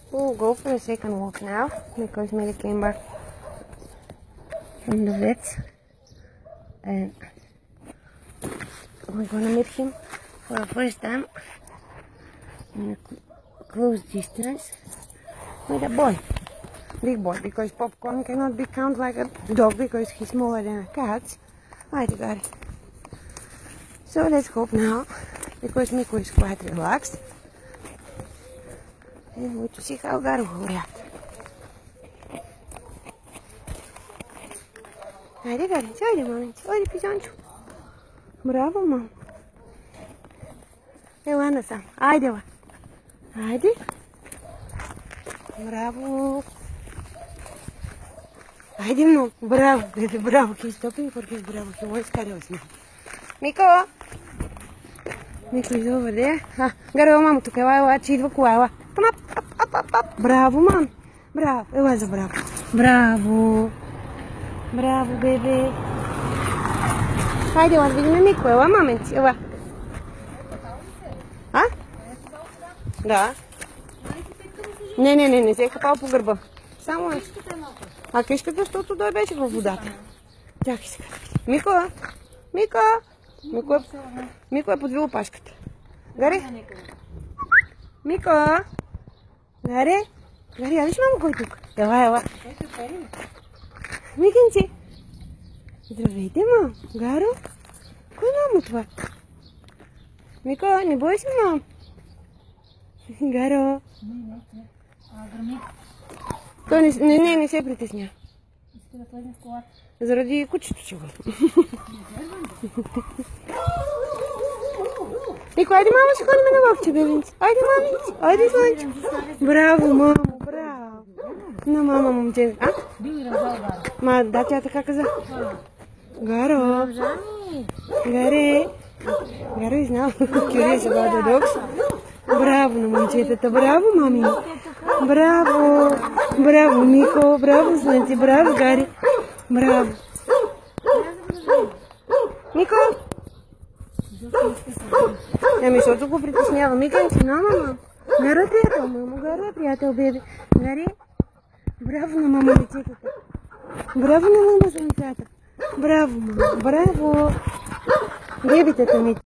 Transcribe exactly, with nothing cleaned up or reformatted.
We'll go for a second walk now because Millie came back from the vet and we're gonna meet him for the first time in a close distance with a boy, big boy, because Popcorn cannot be counted like a dog because he's smaller than a cat. Right, you got it. So let's hope now, because Miko is quite relaxed, and wait to see how Garu will react. Haydi Garu, haydi maminci, haydi pisancu. Bravo mam. Evo Ana sam, haydi va. Haydi. Bravo. Haydi mam, bravo, baby, bravo. He's stopping for his bravo, he wants carry us now. Miko! Miko is over there. Ah, Garu, mam, tu que vai watch it com ela. Come up, up, up, up, up. Bravo, mam. Bravo. Eu was bravo. Bravo. Bravo, bebê. Haide, was vidíme Miku, evo, mamenci, evo. A? Da. Не, не, не, не се е хапал по гърба. Само е. А кешката, защото той беше във водата. Чакай сега. Мико! Мико! Мико е, Мико е подвил опашката. Гари? Мико! Гари? Гари, я виж мамо кой е тук. Ела, ела. Микенци! Здравейте, мам. Гаро? Кой е мамо това? Мико, не бой се, мам. Гаро. Той не, не, не, не се притесня. Иска да влезе в колата. Заради кучето чува. Мико, айде мама, ще ходим на ловче, бебенци. Айде, маминци. Айде, слънче. Браво, мамо, браво. На мама, момче. А? Бил и раздал Гаро. Ма, да, тя така каза. Гаро. Гаре. Гаро is now curious about the dogs. Браво на момчетата. Браво, мами. Браво. Браво, Мико. Браво, слънце. Браво, Гари. Браво. Мико. Ами, защото го притеснява. Миканци, на мама. Гаро е приятел, мамо. Гаро е приятел, бебе. Гари. Браво на мама дечетата. Браво на мама слънцата. Браво, мама. Браво. Бебетата ми.